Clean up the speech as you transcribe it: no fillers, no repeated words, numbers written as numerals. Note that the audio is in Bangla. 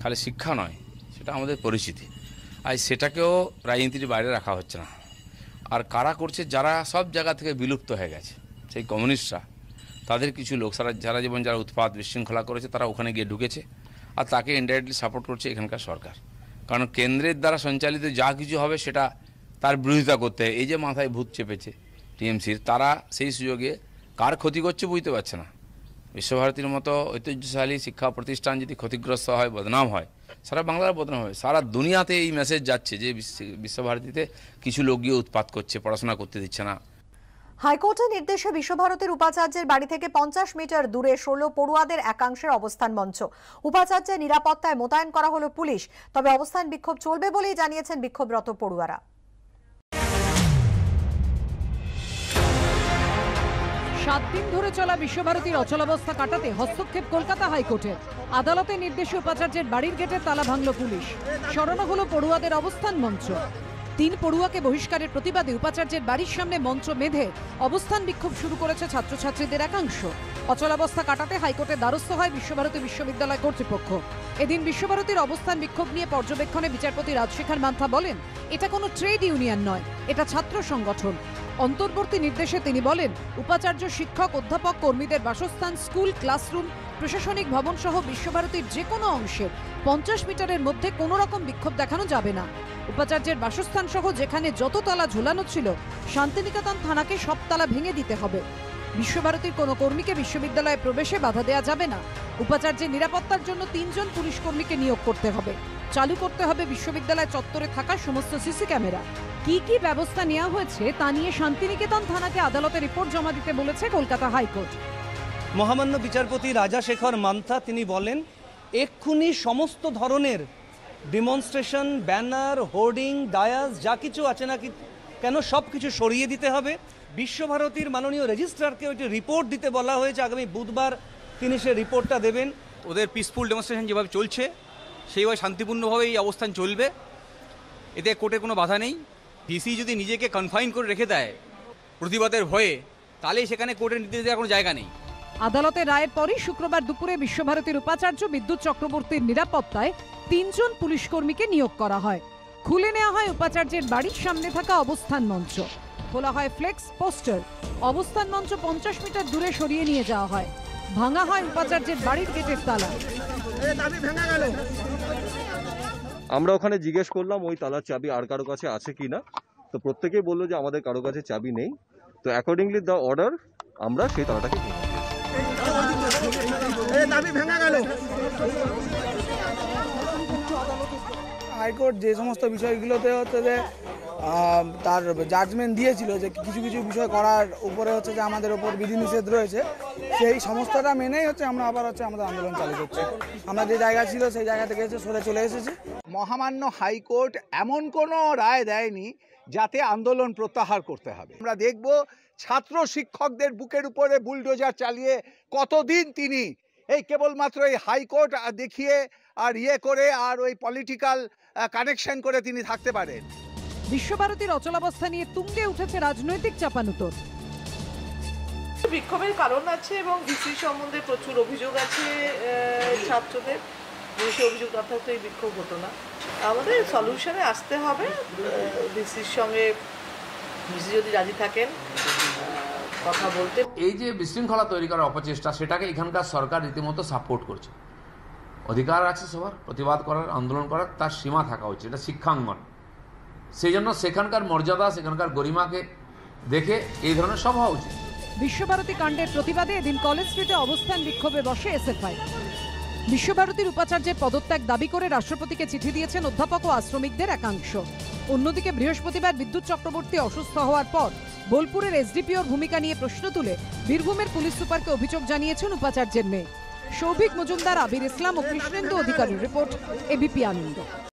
খালি শিক্ষা নয়, সেটা আমাদের পরিচিতি। আর সেটাকেও রাজনীতির বাইরে রাখা হচ্ছে না। আর কারা করছে? যারা সব জায়গা থেকে বিলুপ্ত হয়ে গেছে, সেই কমিউনিস্টরা, তাদের কিছু লোক যারা যারা উৎপাত বিশৃঙ্খলা করেছে, তারা ওখানে গিয়ে ঢুকেছে, আর তাকে ইনডাইরেক্টলি সাপোর্ট করছে এখানকার সরকার। কারণ কেন্দ্রের দ্বারা সঞ্চালিত যা কিছু হবে সেটা তার বিরোধিতা করতে হয়। এই যে মাথায় ভূত চেপেছে টিএমসির, তারা সেই সুযোগে কার ক্ষতি করছে বুঝতে পারছে না। বিশ্বভারতীর মতো ঐতিহ্যশালী শিক্ষা প্রতিষ্ঠান যদি ক্ষতিগ্রস্ত হয়, বদনাম হয়, সারা বাংলার বদনাম হয়। সারা দুনিয়াতে এই মেসেজ যাচ্ছে যে বিশ্বভারতীতে কিছু লোক গিয়ে উৎপাত করছে, পড়াশোনা করতে দিচ্ছে না। হাইকোর্টের নির্দেশে বিশ্বভারতীর উপাচার্যের বাড়ি থেকে 50 মিটার দূরে 16 পড়ুয়াদের একাংশের অবস্থান মঞ্চ। উপাচার্যের নিরাপত্তায় মোতায়েন করা হলো পুলিশ। তবে অবস্থান বিক্ষোভ চলবে বলেই জানিয়েছেন বিক্ষোভরত পড়ুয়ারা। 7 দিন ধরে চলা বিশ্বভারতীর অচলাবস্থা কাটাতে হস্তক্ষেপ কলকাতা হাইকোর্টের। আদালতের নির্দেশে উপাচার্যের বাড়ির গেটে তালা ভাঙল পুলিশ। সরানো হলো পড়ুয়াদের অবস্থান মঞ্চ। 3 পড়ুয়াকে বহিষ্কারের প্রতিবাদে উপাচার্যের বাড়ির সামনে মঞ্চ বেঁধে অবস্থান বিক্ষোভ শুরু করেছে ছাত্রছাত্রীদের একাংশ। অচলাবস্থা কাটাতে হাইকোর্টের দ্বারস্থ হয় বিশ্বভারতী বিশ্ববিদ্যালয় কর্তৃপক্ষ। এদিন বিশ্বভারতীর অবস্থান বিক্ষোভ নিয়ে পর্যবেক্ষণে বিচারপতি রাজশেখর মান্থা বলেন, এটা কোনো ট্রেড ইউনিয়ন নয়, এটা ছাত্র সংগঠন। অন্তর্বর্তী নির্দেশে তিনি বলেন, উপাচার্য, শিক্ষক, অধ্যাপক, কর্মীদের বাসস্থান, স্কুল, ক্লাসরুম, প্রশাসনিক ভবন সহ বিশ্বভারতীর যে কোনো অংশে 50 মিটারের মধ্যে কোনো রকম বিক্ষোভ দেখানো যাবে না। উপাচার্যের বাসস্থান সহ যেখানে যত তালা ঝোলানো ছিল, শান্তিনিকেতন থানাকে সব তালা ভেঙে দিতে হবে। বিশ্বভারতীর কোনো কর্মীকে বিশ্ববিদ্যালয়ে প্রবেশে বাধা দেওয়া যাবে না। উপাচার্যের নিরাপত্তার জন্য 3 জন পুলিশ কর্মীকে নিয়োগ করতে হবে। চালু করতে হবে বিশ্ববিদ্যালয় চত্বরে থাকা সমস্ত সিসি ক্যামেরা। কি কি ব্যবস্থা নেওয়া হয়েছে তা নিয়ে শান্তিনিকেতন থানাকে আদালতে রিপোর্ট জমা দিতে বলেছে কলকাতা হাইকোর্ট। মহামান্য বিচারপতি রাজাশেখর মান্থা তিনি বলেন, এক্ষুনি সমস্ত ধরনের ডেমনস্ট্রেশন, ব্যানার, হোর্ডিং, ডায়াস যা কিছু আছে না কেন সব কিছু সরিয়ে দিতে হবে। বিশ্বভারতীর মাননীয় রেজিস্ট্রারকে ওইটি রিপোর্ট দিতে বলা হয়েছে। আগামী বুধবার তিনি সে রিপোর্টটা দেবেন। ওদের পিসফুল ডেমনস্ট্রেশন যেভাবে চলছে সেইভাবে শান্তিপূর্ণভাবে এই অবস্থান চলবে, এতে কোর্টের কোনো বাধা নেই। ডিসি যদি নিজেকে কনফাইন করে রেখে দেয় প্রতিবাদের ভয়ে, তাহলে সেখানে কোর্টের নির্দেশ দেওয়ার কোনো জায়গা নেই। আদালতের রায়ের পরই শুক্রবার দুপুরে বিশ্বভারতীর উপাচার্য বিদ্যুৎ চক্রবর্তীর নিরাপত্তায় 3 জন পুলিশ কর্মীকে নিয়োগ করা হয়। খুলে নেওয়া হয় উপাচার্যের বাড়ির সামনে থাকা অবস্থান মঞ্চ। খোলা হয় ফ্লেক্স পোস্টার। অবস্থান মঞ্চ 50 মিটার দূরে সরিয়ে নিয়ে যাওয়া হয়। ভাঙা হয় উপাচার্যের বাড়ির গেটের তালা। আমরা ওখানে জিজ্ঞেস করলাম ওই তালার চাবি আর কারো কাছে আছে কিনা, তো প্রত্যেকেই বললো যে আমাদের কারো কাছে চাবি নেই। তো অ্যাকর্ডিংলি দ্য অর্ডার আমরা সেই তালাটাকে হাইকোর্ট যে সমস্ত বিষয়গুলোতে হচ্ছে যে তার জাজমেন্ট দিয়েছিল যে কিছু কিছু বিষয় করার উপরে হচ্ছে যে আমাদের ওপর বিধিনিষেধ রয়েছে, সেই সমস্তটা মেনেই হচ্ছে আমরা আবার হচ্ছে আমাদের আন্দোলন চালু করছি। আমরা যে জায়গা ছিল সেই জায়গা থেকে সরে চলে এসেছি। মহামান্য হাইকোর্ট এমন কোনো রায় দেয়নি যাতে আন্দোলন প্রত্যাহার করতে হবে। আমরা দেখব ছাত্র শিক্ষকদের বুকের উপরে বুলডোজার চালিয়ে কতদিন তিনি এই কেবলমাত্র এই হাইকোর্ট দেখিয়ে আর করে আর ওই পলিটিক্যাল কানেকশন করে তিনি থাকতে পারেন। বিশ্বভারতীর অচলাবস্থা নিয়ে তুঙ্গে উঠেছে রাজনৈতিক চাপানুতোর। বিক্ষোভের কারণ আছে এবং ডিসি সম্বন্ধে প্রচুর অভিযোগ আছে ছাত্রদের। ডিসি অভিযোগ না থাকলে এই বিক্ষোভ হতো না। আমাদের সলিউশনে আসতে হবে ডিসির সঙ্গে। ডিসি যদি রাজি থাকেন কথা বলতে। এই যে বিশৃঙ্খলা তৈরি করার অপচেষ্টা, সেটাকে এখানকার সরকার রীতিমতো সাপোর্ট করছে। অধিকার আছে সবার প্রতিবাদ করার, আন্দোলন করার, তার সীমা থাকা উচিত। এটা শিক্ষাঙ্গন। সেই জন্য সেখানকার মর্যাদা, সেখানকার গরিমাকে দেখে এই ধরনের সব হওয়া উচিত। বিশ্বভারতী কাণ্ডের প্রতিবাদে এদিন কলেজ স্ট্রিটে অবস্থান বিক্ষোভে বসে এসএফআই। বিশ্বভারতীর উপাচার্যের পদত্যাগ দাবি করে রাষ্ট্রপতিকে চিঠি দিয়েছেন অধ্যাপক ও আশ্রমিকদের একাংশ। অন্যদিকে বৃহস্পতিবার বিদ্যুৎ চক্রবর্তী অসুস্থ হওয়ার পর বোলপুরের এসডিপিওর ভূমিকা নিয়ে প্রশ্ন তুলে বীরভূমের পুলিশ সুপারকে অভিযোগ জানিয়েছেন উপাচার্যের মেয়ে। সৌভিক মজুমদার, আবির ইসলাম ও কৃষ্ণেন্দু অধিকারীর রিপোর্ট, এবিপি আনন্দ।